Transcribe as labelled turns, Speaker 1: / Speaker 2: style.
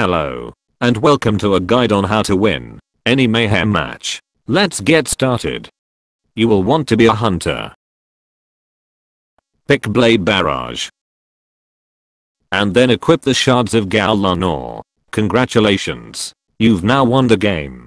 Speaker 1: Hello, and welcome to a guide on how to win any mayhem match. Let's get started. You will want to be a hunter. Pick Blade Barrage. And then equip the Shards of Galanor. Congratulations, you've now won the game.